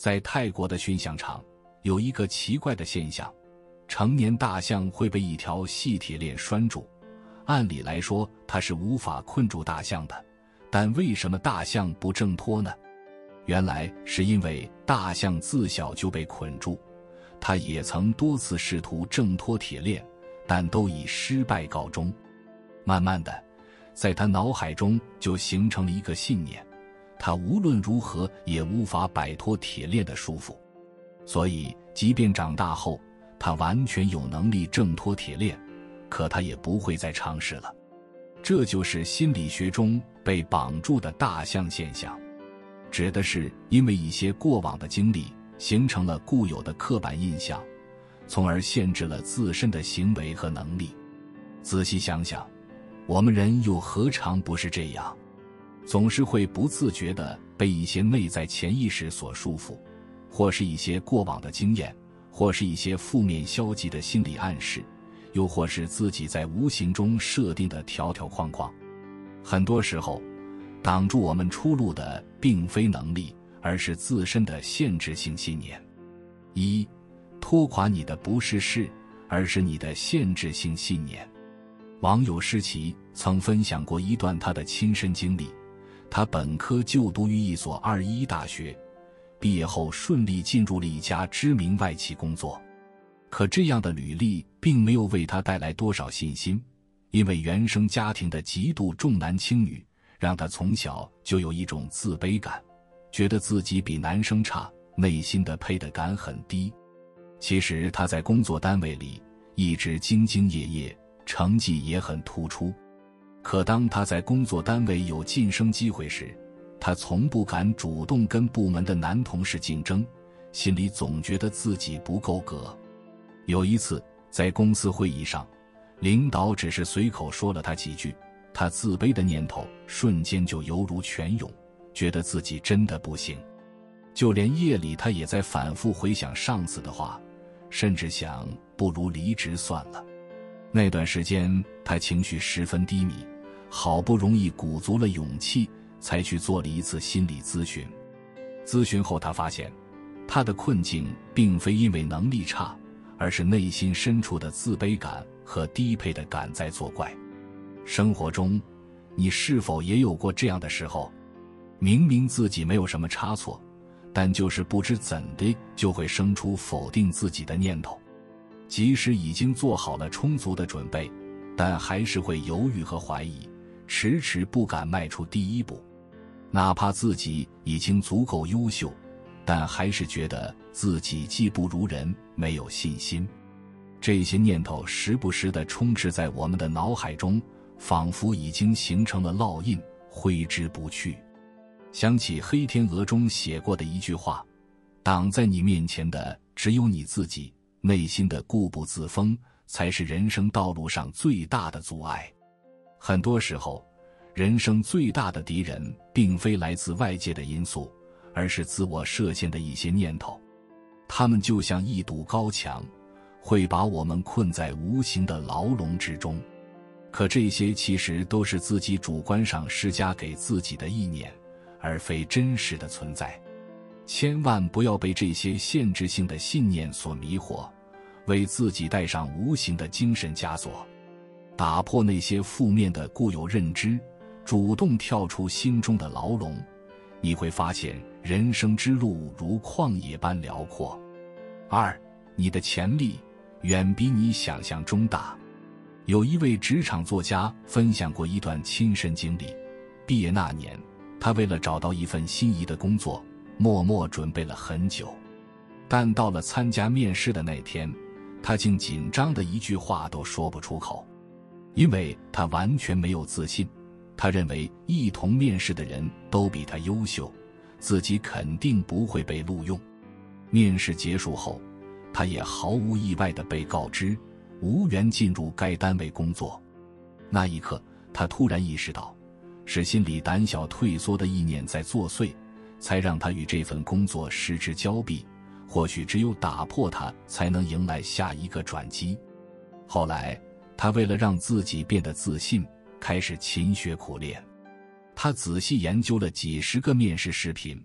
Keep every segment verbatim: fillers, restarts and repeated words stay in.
在泰国的驯象场，有一个奇怪的现象，成年大象会被一条细铁链拴住。按理来说，它是无法困住大象的，但为什么大象不挣脱呢？原来是因为大象自小就被捆住，它也曾多次试图挣脱铁链，但都以失败告终。慢慢的，在他脑海中就形成了一个信念，他无论如何也无法摆脱铁链的束缚。所以即便长大后他完全有能力挣脱铁链，可他也不会再尝试了。这就是心理学中被绑住的大象现象，指的是因为一些过往的经历形成了固有的刻板印象，从而限制了自身的行为和能力。仔细想想，我们人又何尝不是这样，总是会不自觉地被一些内在潜意识所束缚，或是一些过往的经验，或是一些负面消极的心理暗示，又或是自己在无形中设定的条条框框。很多时候，挡住我们出路的并非能力，而是自身的限制性信念。一，拖垮你的不是事，而是你的限制性信念。网友诗琪曾分享过一段他的亲身经历，他本科就读于一所二一大学，毕业后顺利进入了一家知名外企工作。可这样的履历并没有为他带来多少信心，因为原生家庭的极度重男轻女，让他从小就有一种自卑感，觉得自己比男生差，内心的配得感很低。其实他在工作单位里一直兢兢业业，成绩也很突出。可当他在工作单位有晋升机会时，他从不敢主动跟部门的男同事竞争，心里总觉得自己不够格。有一次在公司会议上，领导只是随口说了他几句，他自卑的念头瞬间就犹如泉涌，觉得自己真的不行。就连夜里他也在反复回想上司的话，甚至想不如离职算了。那段时间他情绪十分低迷，好不容易鼓足了勇气才去做了一次心理咨询。咨询后他发现，他的困境并非因为能力差，而是内心深处的自卑感和低配的感在作怪。生活中，你是否也有过这样的时候？明明自己没有什么差错，但就是不知怎的就会生出否定自己的念头。即使已经做好了充足的准备，但还是会犹豫和怀疑，迟迟不敢迈出第一步。哪怕自己已经足够优秀，但还是觉得自己技不如人，没有信心。这些念头时不时地充斥在我们的脑海中，仿佛已经形成了烙印，挥之不去。想起《黑天鹅》中写过的一句话，挡在你面前的只有你自己，内心的固步自封才是人生道路上最大的阻碍。很多时候，人生最大的敌人并非来自外界的因素，而是自我设限的一些念头。它们就像一堵高墙，会把我们困在无形的牢笼之中。可这些其实都是自己主观上施加给自己的意念，而非真实的存在。千万不要被这些限制性的信念所迷惑，为自己带上无形的精神枷锁。打破那些负面的固有认知，主动跳出心中的牢笼，你会发现人生之路如旷野般辽阔。二，你的潜力远比你想象中大。有一位职场作家分享过一段亲身经历，毕业那年，他为了找到一份心仪的工作，默默准备了很久。但到了参加面试的那天，他竟紧张的一句话都说不出口，因为他完全没有自信。他认为一同面试的人都比他优秀，自己肯定不会被录用。面试结束后，他也毫无意外地被告知无缘进入该单位工作。那一刻，他突然意识到，是心里胆小退缩的意念在作祟，才让他与这份工作失之交臂。或许只有打破它，才能迎来下一个转机。后来，他为了让自己变得自信，开始勤学苦练。他仔细研究了几十个面试视频，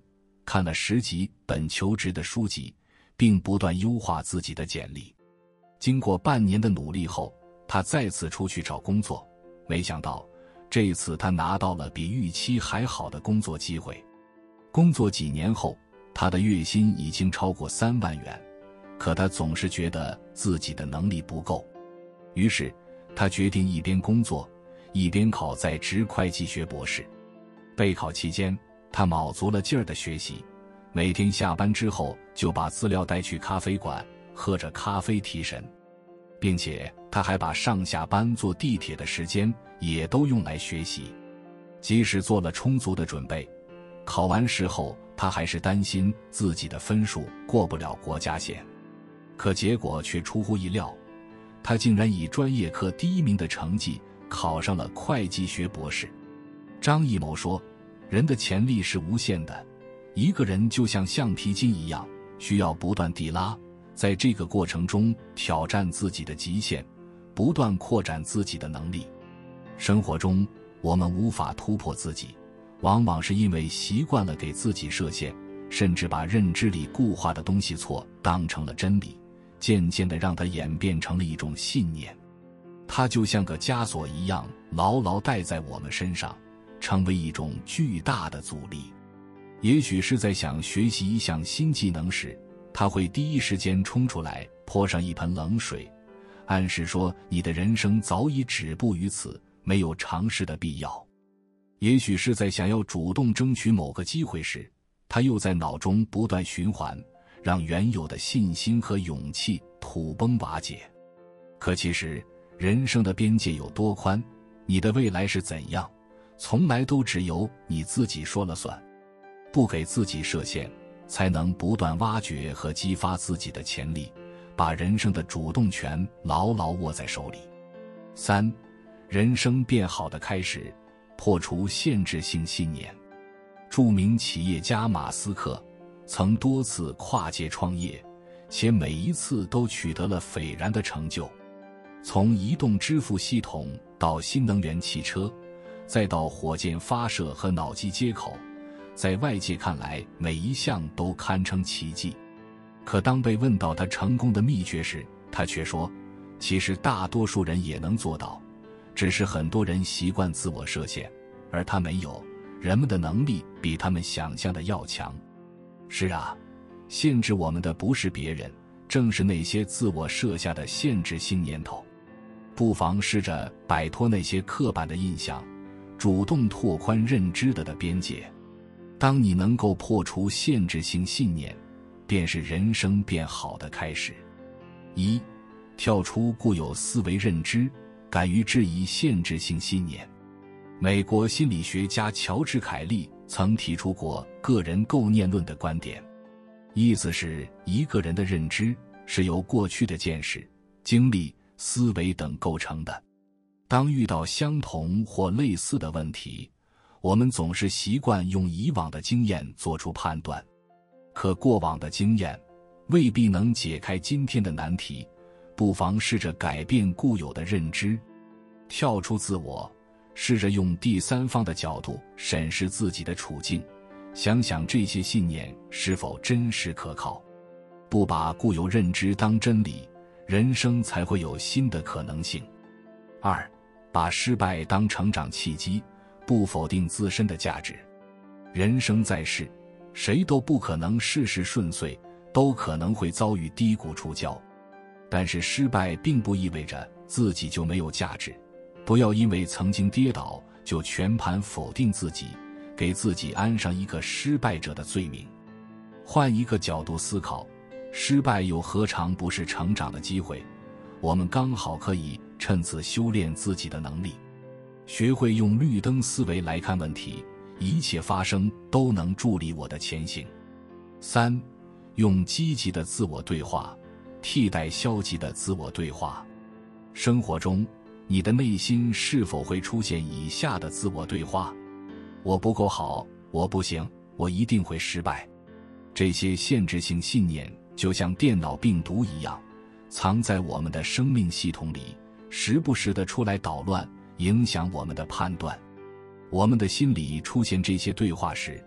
看了十几本求职的书籍，并不断优化自己的简历。经过半年的努力后，他再次出去找工作，没想到这次他拿到了比预期还好的工作机会。工作几年后，他的月薪已经超过三万元，可他总是觉得自己的能力不够。于是他决定一边工作一边考在职会计学博士。备考期间，他卯足了劲儿的学习，每天下班之后就把资料带去咖啡馆，喝着咖啡提神，并且他还把上下班坐地铁的时间也都用来学习。即使做了充足的准备，考完试后他还是担心自己的分数过不了国家线。可结果却出乎意料，他竟然以专业课第一名的成绩考上了会计学博士。张艺谋说，人的潜力是无限的，一个人就像橡皮筋一样，需要不断地拉，在这个过程中挑战自己的极限，不断扩展自己的能力。生活中我们无法突破自己，往往是因为习惯了给自己设限，甚至把认知里固化的东西错当成了真理，渐渐地让它演变成了一种信念。它就像个枷锁一样，牢牢戴在我们身上，成为一种巨大的阻力。也许是在想学习一项新技能时，他会第一时间冲出来泼上一盆冷水，暗示说你的人生早已止步于此，没有尝试的必要。也许是在想要主动争取某个机会时，他又在脑中不断循环，让原有的信心和勇气土崩瓦解。可其实人生的边界有多宽，你的未来是怎样，从来都只由你自己说了算。不给自己设限，才能不断挖掘和激发自己的潜力，把人生的主动权牢牢握在手里。三，人生变好的开始，破除限制性信念。著名企业家马斯克曾多次跨界创业，且每一次都取得了斐然的成就。从移动支付系统到新能源汽车，再到火箭发射和脑机接口，在外界看来每一项都堪称奇迹。可当被问到他成功的秘诀时，他却说，其实大多数人也能做到，只是很多人习惯自我设限，而他没有。人们的能力比他们想象的要强。是啊，限制我们的不是别人，正是那些自我设下的限制性念头。不妨试着摆脱那些刻板的印象，主动拓宽认知的的边界。当你能够破除限制性信念，便是人生变好的开始。一，跳出固有思维认知，敢于质疑限制性信念。美国心理学家乔治·凯利曾提出过个人构念论的观点，意思是一个人的认知是由过去的见识、经历、思维等构成的。当遇到相同或类似的问题，我们总是习惯用以往的经验做出判断，可过往的经验未必能解开今天的难题，不妨试着改变固有的认知，跳出自我，试着用第三方的角度审视自己的处境，想想这些信念是否真实可靠。不把固有认知当真理，人生才会有新的可能性。二，把失败当成长契机，不否定自身的价值。人生在世，谁都不可能事事顺遂，都可能会遭遇低谷触礁。但是失败并不意味着自己就没有价值，不要因为曾经跌倒就全盘否定自己，给自己安上一个失败者的罪名。换一个角度思考，失败又何尝不是成长的机会？我们刚好可以趁此修炼自己的能力，学会用绿灯思维来看问题，一切发生都能助力我的前行。三，用积极的自我对话替代消极的自我对话。生活中，你的内心是否会出现以下的自我对话：我不够好，我不行，我一定会失败。这些限制性信念就像电脑病毒一样，藏在我们的生命系统里，时不时地出来捣乱，影响我们的判断。我们的心里出现这些对话时，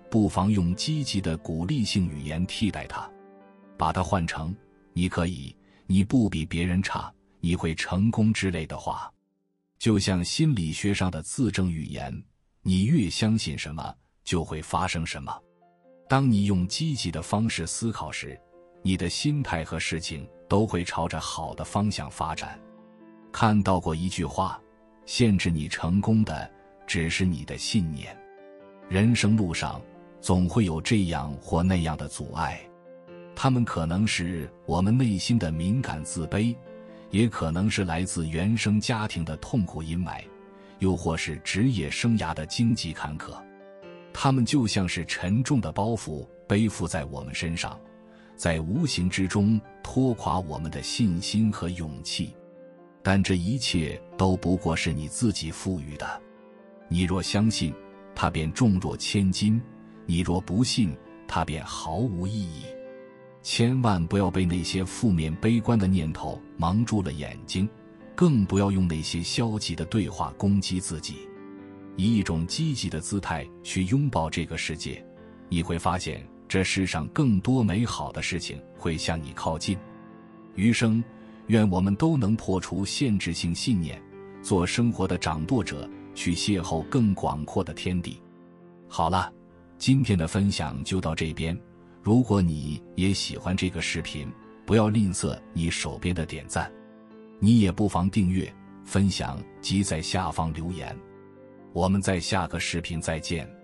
不妨用积极的鼓励性语言替代它，把它换成你可以，你不比别人差，你会成功之类的话。就像心理学上的自证语言，你越相信什么，就会发生什么。当你用积极的方式思考时，你的心态和事情都会朝着好的方向发展。看到过一句话，限制你成功的只是你的信念。人生路上总会有这样或那样的阻碍，它们可能是我们内心的敏感自卑，也可能是来自原生家庭的痛苦阴霾，又或是职业生涯的荆棘坎坷。它们就像是沉重的包袱背负在我们身上，在无形之中拖垮我们的信心和勇气。但这一切都不过是你自己赋予的。你若相信，它便重若千斤；你若不信，它便毫无意义。千万不要被那些负面悲观的念头蒙住了眼睛，更不要用那些消极的对话攻击自己。以一种积极的姿态去拥抱这个世界，你会发现这世上更多美好的事情会向你靠近。余生，愿我们都能破除限制性信念，做生活的掌舵者，去邂逅更广阔的天地。好了，今天的分享就到这边。如果你也喜欢这个视频，不要吝啬你手边的点赞，你也不妨订阅、分享及在下方留言。我们在下个视频再见。